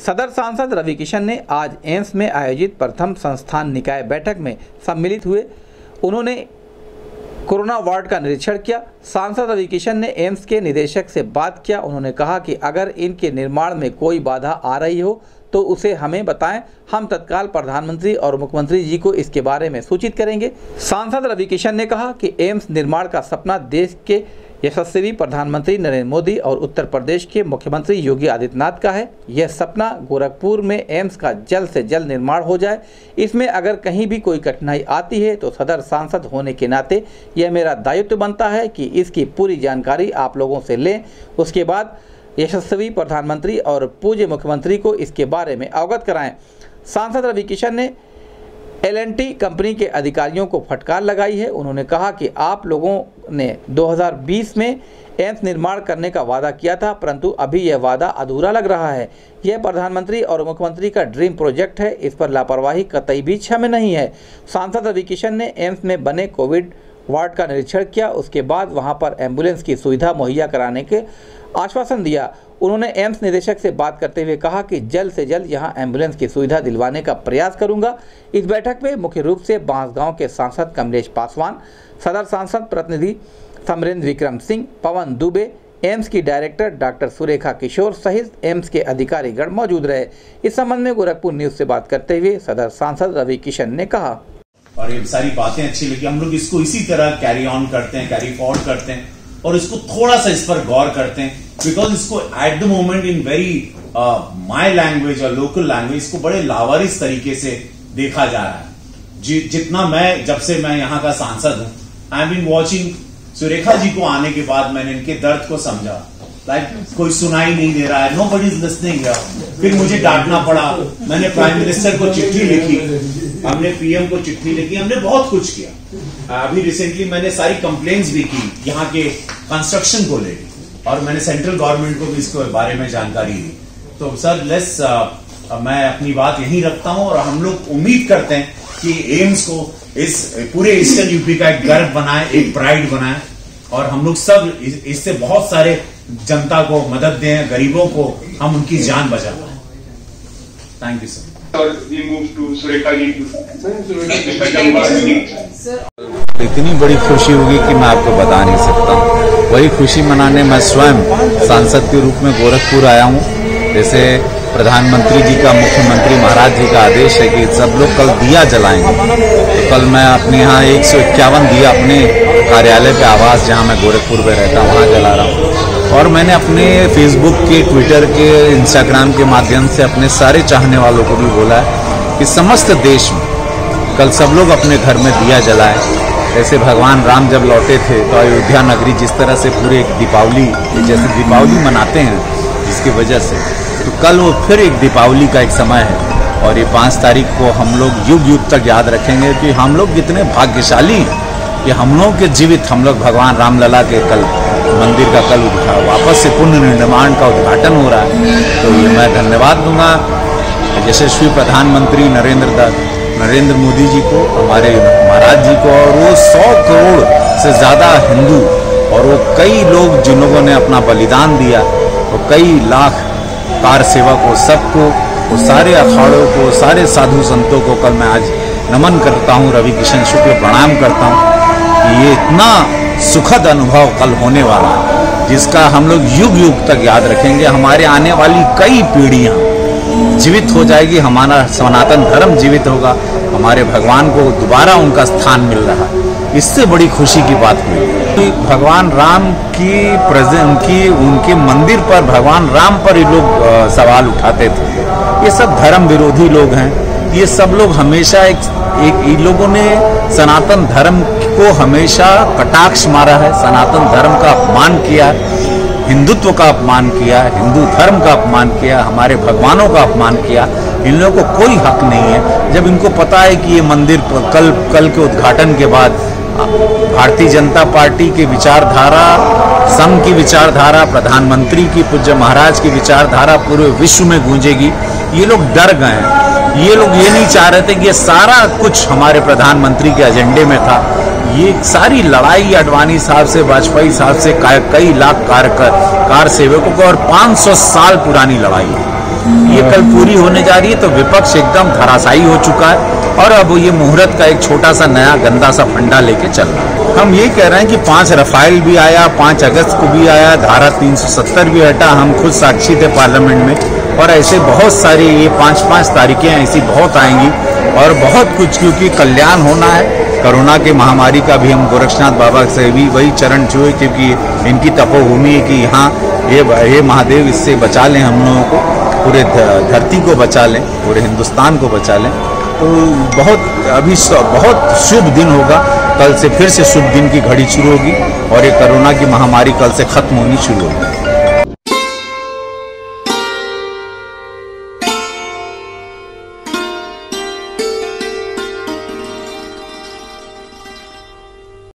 सदर सांसद रवि किशन ने आज एम्स में आयोजित प्रथम संस्थान निकाय बैठक में सम्मिलित हुए। उन्होंने कोरोना वार्ड का निरीक्षण किया। सांसद रवि किशन ने एम्स के निदेशक से बात किया। उन्होंने कहा कि अगर इनके निर्माण में कोई बाधा आ रही हो तो उसे हमें बताएं, हम तत्काल प्रधानमंत्री और मुख्यमंत्री जी को इसके बारे में सूचित करेंगे। सांसद रवि किशन ने कहा कि एम्स निर्माण का सपना देश के यशस्वी प्रधानमंत्री नरेंद्र मोदी और उत्तर प्रदेश के मुख्यमंत्री योगी आदित्यनाथ का है। यह सपना गोरखपुर में एम्स का जल्द से जल्द निर्माण हो जाए। इसमें अगर कहीं भी कोई कठिनाई आती है तो सदर सांसद होने के नाते यह मेरा दायित्व बनता है कि इसकी पूरी जानकारी आप लोगों से लें। उसके बाद यशस्वी प्रधानमंत्री और पूज्य मुख्यमंत्री को इसके बारे में अवगत कराएं। सांसद रवि किशन ने L&T कंपनी के अधिकारियों को फटकार लगाई है। उन्होंने कहा कि आप लोगों ने 2020 में एम्स निर्माण करने का वादा किया था, परंतु अभी यह वादा अधूरा लग रहा है। यह प्रधानमंत्री और मुख्यमंत्री का ड्रीम प्रोजेक्ट है, इस पर लापरवाही कतई भी क्षम्य नहीं है। सांसद रवि किशन ने एम्स में बने कोविड वार्ड का निरीक्षण किया। उसके बाद वहां पर एम्बुलेंस की सुविधा मुहैया कराने के आश्वासन दिया। उन्होंने एम्स निदेशक से बात करते हुए कहा कि जल्द से जल्द यहां एम्बुलेंस की सुविधा दिलवाने का प्रयास करूंगा। इस बैठक में मुख्य रूप से बांसगांव के सांसद कमलेश पासवान, सदर सांसद प्रतिनिधि समरेंद्र विक्रम सिंह, पवन दुबे, एम्स की डायरेक्टर डॉक्टर सुरेखा किशोर सहित एम्स के अधिकारीगण मौजूद रहे। इस संबंध में गोरखपुर न्यूज से बात करते हुए सदर सांसद रवि किशन ने कहा, और ये सारी बातें अच्छी लगी। हम लोग इसको इसी तरह कैरी ऑन करते हैं, कैरी फॉरवर्ड करते हैं और इसको थोड़ा सा इस पर गौर करते हैं, बिकॉज इसको at the moment in very my language और लोकल लैंग्वेज इसको बड़े लावारिस तरीके से देखा जा रहा है। जितना मैं जब से मैं यहाँ का सांसद हूं, I am been watching Surekha ji को आने के बाद मैंने इनके दर्द को समझा। लाइक कोई सुनाई नहीं दे रहा है, नो बडी इज लिसनिंग। फिर मुझे डांटना पड़ा, मैंने प्राइम मिनिस्टर को चिट्ठी लिखी, हमने पीएम को चिट्ठी लिखी, हमने बहुत कुछ किया। अभी रिसेंटली मैंने सारी कंप्लेंट्स भी की यहाँ के कंस्ट्रक्शन को लेकर, और मैंने सेंट्रल गवर्नमेंट को भी इसके बारे में जानकारी दी। तो सर मैं अपनी बात यहीं रखता हूं और हम लोग उम्मीद करते हैं कि एम्स को इस पूरे ईस्टर्न यूपी का एक गर्व बनाए, एक प्राइड बनाए, और हम लोग सब इससे बहुत सारे जनता को मदद दें, गरीबों को हम उनकी जान बचा पाए। Thank you sir. इतनी बड़ी खुशी होगी कि मैं आपको बता नहीं सकता हूँ। वही खुशी मनाने मैं स्वयं सांसद के रूप में गोरखपुर आया हूँ। जैसे प्रधानमंत्री जी का, मुख्यमंत्री महाराज जी का आदेश है कि सब लोग कल दिया जलाएंगे, तो कल मैं अपने यहाँ 151 दिया अपने कार्यालय पे, आवास जहाँ मैं गोरखपुर में रहता हूँ, वहाँ जला रहा हूँ। और मैंने अपने फेसबुक के, ट्विटर के, इंस्टाग्राम के माध्यम से अपने सारे चाहने वालों को भी बोला है कि समस्त देश में कल सब लोग अपने घर में दिया जलाएं। जैसे भगवान राम जब लौटे थे तो अयोध्या नगरी जिस तरह से पूरे एक दीपावली, जैसे दीपावली मनाते हैं जिसकी वजह से, तो कल वो फिर एक दीपावली का एक समय है। और ये 5 तारीख को हम लोग युग युग तक याद रखेंगे कि हम लोग कितने भाग्यशाली हैं कि हम लोग के जीवित, हम लोग भगवान रामलला के कल मंदिर का कल वापस से पुनर्निर्माण का उद्घाटन हो रहा है। तो ये मैं धन्यवाद दूंगा यशस्वी प्रधानमंत्री नरेंद्र मोदी जी को, हमारे महाराज जी को, और वो 100 करोड़ से ज़्यादा हिंदू और वो कई लोग जिन लोगों ने अपना बलिदान दिया, वो कई लाख कार सेवकों, सबको, वो सारे अखाड़ों को, सारे साधु संतों को कल मैं आज नमन करता हूँ, रवि किशन शुक्ल प्रणाम करता हूँ कि ये इतना सुखद अनुभव कल होने वाला है जिसका हम लोग युग युग तक याद रखेंगे। हमारे आने वाली कई पीढ़ियाँ जीवित हो जाएगी, हमारा सनातन धर्म जीवित होगा, हमारे भगवान को दोबारा उनका स्थान मिल रहा है। इससे बड़ी खुशी की बात हुई। भगवान राम की उनके मंदिर पर, भगवान राम पर ये लोग सवाल उठाते थे। ये सब धर्म विरोधी लोग हैं। ये सब लोग हमेशा इन लोगों ने सनातन धर्म को हमेशा कटाक्ष मारा है, सनातन धर्म का अपमान किया, हिंदुत्व का अपमान किया, हिंदू धर्म का अपमान किया, हमारे भगवानों का अपमान किया। इन लोगों को कोई हक नहीं है। जब इनको पता है कि ये मंदिर कल के उद्घाटन के बाद भारतीय जनता पार्टी की विचारधारा, संघ की विचारधारा, प्रधानमंत्री की, पूज्य महाराज की विचारधारा पूरे विश्व में गूंजेगी, ये लोग डर गए हैं। ये लोग ये नहीं चाह रहे थे कि ये सारा कुछ हमारे प्रधानमंत्री के एजेंडे में था। ये सारी लड़ाई अडवाणी साहब से, वाजपेयी साहब से, कई लाख कार सेवकों को, और 500 साल पुरानी लड़ाई है। ये कल पूरी होने जा रही है, तो विपक्ष एकदम धराशायी हो चुका है और अब ये मुहूर्त का एक छोटा सा नया गंदा सा फंडा लेके चल रहा है। हम ये कह रहे हैं कि 5 रफाइल भी आया, 5 अगस्त को भी आया, धारा 370 भी हटा, हम खुद साक्षी थे पार्लियामेंट में, और ऐसे बहुत सारी ये 5-5 तारीखें ऐसी बहुत आएंगी और बहुत कुछ, क्योंकि कल्याण होना है। कोरोना के महामारी का भी हम गोरक्षनाथ बाबा से भी वही चरण छुए, क्योंकि इनकी तपोभूमि है कि यहाँ ये महादेव इससे बचा लें हम लोगों को, पूरे धरती को बचा लें, पूरे हिंदुस्तान को बचा लें। तो बहुत शुभ दिन होगा, कल से फिर से शुभ दिन की घड़ी शुरू होगी और ये कोरोना की महामारी कल से खत्म होनी शुरू होगी।